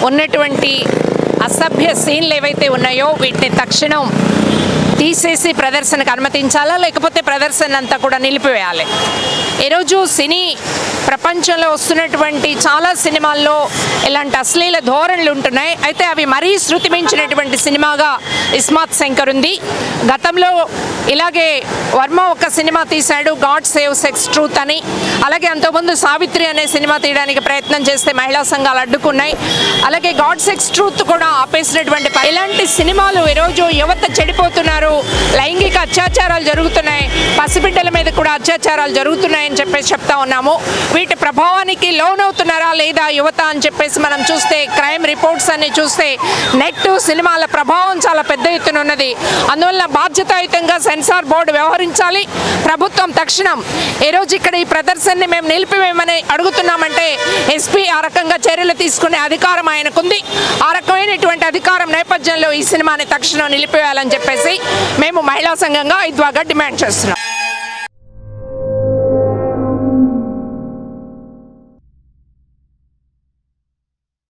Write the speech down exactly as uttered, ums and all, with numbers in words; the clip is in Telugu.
ఉన్నటువంటి అసభ్య సీన్లు ఏవైతే ఉన్నాయో వీటిని తక్షణం తీసేసి ప్రదర్శనకు అనుమతించాలా, లేకపోతే ప్రదర్శన అంతా కూడా నిలిపివేయాలి. ఈరోజు సినీ ప్రపంచంలో వస్తున్నటువంటి చాలా సినిమాల్లో ఇలాంటి అశ్లీల ధోరణులు ఉంటున్నాయి. అయితే అవి మరీ శృతి మించినటువంటి సినిమాగా ఇస్మార్ట్ శంకర్ ఉంది. గతంలో ఇలాగే వర్మ ఒక సినిమా తీశాడు, గాడ్ సేవ్ సెక్స్ ట్రూత్ అని. అలాగే అంతకుముందు సావిత్రి అనే సినిమా తీయడానికి ప్రయత్నం చేస్తే మహిళా సంఘాలు అడ్డుకున్నాయి. అలాగే గాడ్ సెక్స్ ట్రూత్ కూడా ఆపేసినటువంటి ఇలాంటి సినిమాలు ఈరోజు యువత చెడిపోతున్నారు, లైంగిక అత్యాచారాలు జరుగుతున్నాయి, పసిబిడ్డల మీద కూడా అత్యాచారాలు జరుగుతున్నాయని చెప్పేసి చెప్తా ఉన్నాము. వీటి ప్రభావానికి లోనవుతున్నారా లేదా యువత అని చెప్పేసి మనం చూస్తే క్రైమ్ రిపోర్ట్స్ అన్ని చూస్తే నెట్ సినిమాల ప్రభావం చాలా పెద్ద ఎత్తున ఉన్నది. అందువల్ల బాధ్యతాయుతంగా సెన్సార్ బోర్డు వ్యవహరించాలి. ప్రభుత్వం తక్షణం ఈరోజు ఇక్కడ ఈ ప్రదర్శనని మేము నిలిపివేయమని అడుగుతున్నామంటే ఎస్పీ ఆ రకంగా చర్యలు తీసుకునే అధికారం ఆయనకుంది. ఆ రకమైనటువంటి అధికారం నేపథ్యంలో ఈ సినిమాని తక్షణం నిలిపివేయాలని చెప్పేసి మేము మహిళా సంఘంగా ఇద్వాగా డిమాండ్ చేస్తున్నాం.